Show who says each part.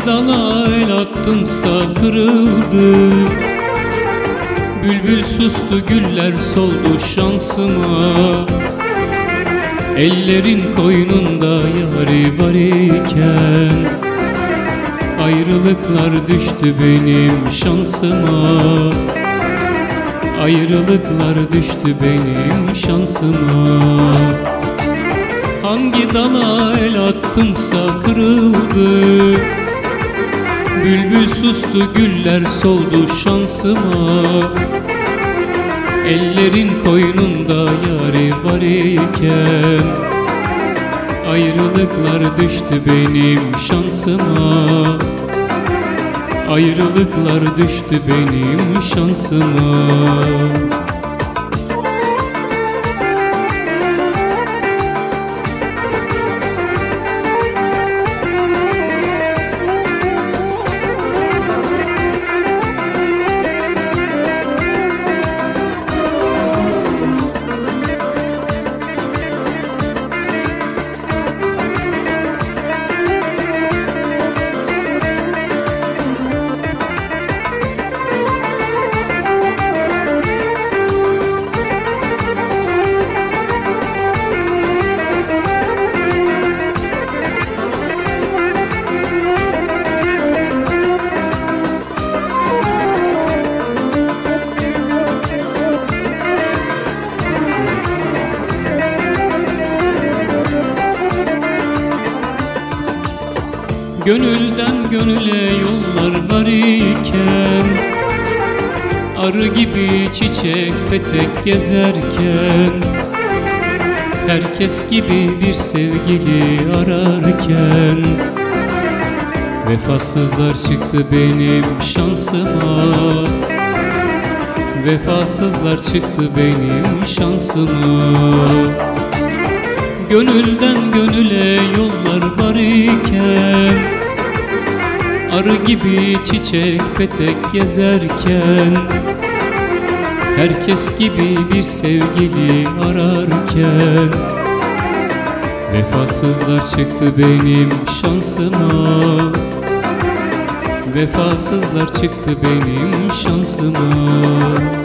Speaker 1: Hangi dala el attımsa kırıldı, bülbül sustu, güller soldu şansıma. Ellerin koynunda yari var iken ayrılıklar düştü benim şansıma. Ayrılıklar düştü benim şansıma. Hangi dala el attımsa kırıldı, bülbül sustu, güller soldu şansıma. Ellerin koynunda yari var iken ayrılıklar düştü benim şansıma. Ayrılıklar düştü benim şansıma. Gönülden gönüle yollar var iken, arı gibi çiçek petek gezerken, herkes gibi bir sevgili ararken, vefasızlar çıktı benim şansıma. Vefasızlar çıktı benim şansıma. Gönülden gönüle yollar var iken, arı gibi çiçek petek gezerken, herkes gibi bir sevgili ararken, vefasızlar çıktı benim şansıma. Vefasızlar çıktı benim şansıma.